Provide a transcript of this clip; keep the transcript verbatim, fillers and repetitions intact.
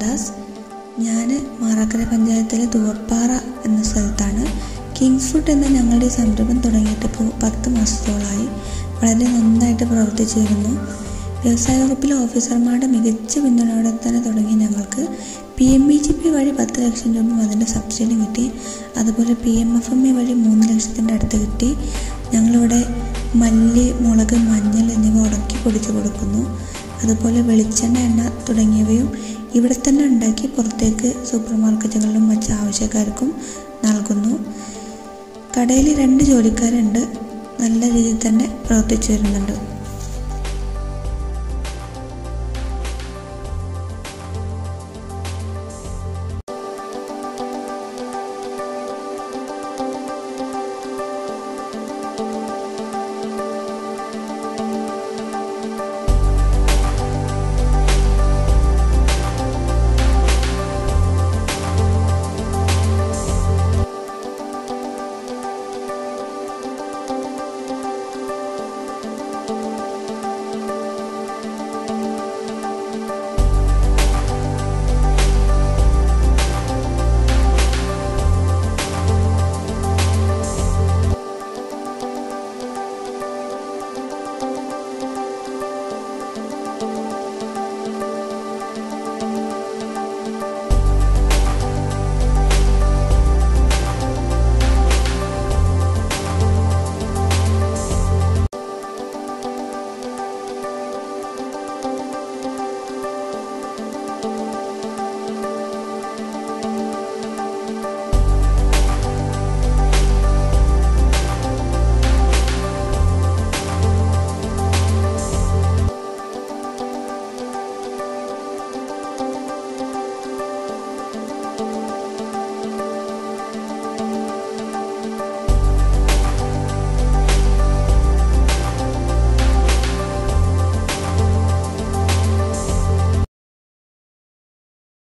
മോഹൻദാസ്. ഞാൻ മാറാക്കര പഞ്ചായത്തിലെ തുവപ്പാറ എന്ന സ്ഥലത്താണ്. കിങ്സ് ഫുഡ് എന്ന ഞങ്ങളുടെ സംരംഭം തുടങ്ങിയിട്ട് ഇപ്പോൾ പത്ത് മാസത്തോളമായി. വളരെ നന്നായിട്ട് പ്രവർത്തിച്ചു വരുന്നു. വ്യവസായ വകുപ്പിലെ ഓഫീസർമാരുടെ മികച്ച പിന്തുണയോടെ തന്നെ തുടങ്ങി ഞങ്ങൾക്ക് P M B G P വഴി പത്ത് ലക്ഷം രൂപ അതിൻ്റെ സബ്സിഡി കിട്ടി. അതുപോലെ P M F M E വഴി മൂന്ന് ലക്ഷത്തിൻ്റെ അടുത്ത് കിട്ടി. ഞങ്ങളിവിടെ മല്ലി, മുളക്, മഞ്ഞൾ എന്നിവ ഉണക്കി പൊടിച്ചു കൊടുക്കുന്നു. അതുപോലെ വെളിച്ചെണ്ണ, എണ്ണ തുടങ്ങിയവയും ഇവിടെ തന്നെ ഉണ്ടാക്കി പുറത്തേക്ക് സൂപ്പർ മാർക്കറ്റുകളിലും മറ്റ് ആവശ്യക്കാർക്കും നൽകുന്നു. കടയിൽ രണ്ട് ജോലിക്കാരുണ്ട്. നല്ല രീതിയിൽ തന്നെ പ്രവർത്തിച്ചു വരുന്നുണ്ട്.